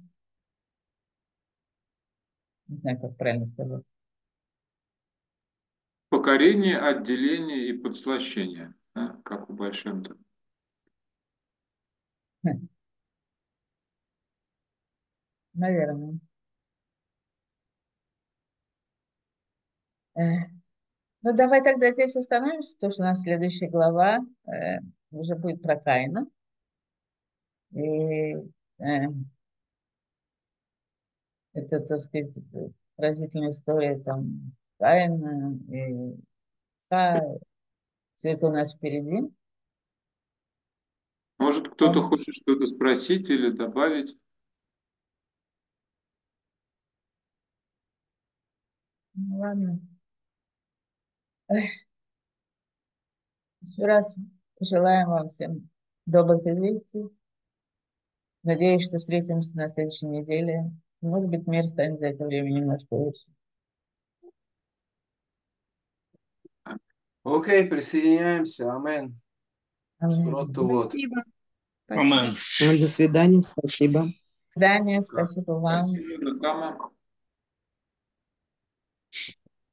Не знаю, как правильно сказать. Покорение, отделение и подслащение, да, как у Большим-то. Хм, наверное. Э, Ну, давай тогда здесь остановимся, потому что у нас следующая глава э, уже будет про Каина. И э, это, так сказать, поразительная история там Каина и Ха. Все это у нас впереди. Может, Э, кто-то хочет что-то спросить или добавить? Ну, ладно. Эх, еще раз пожелаем вам всем добрых известий. Надеюсь, что встретимся на следующей неделе. Может быть, мир станет за это время немножко лучше. Окей, присоединяемся. Амен. Аминь. До Вот. Спасибо. Amen. Спасибо. До свидания, спасибо. свидания, спасибо вам. Спасибо, Накама.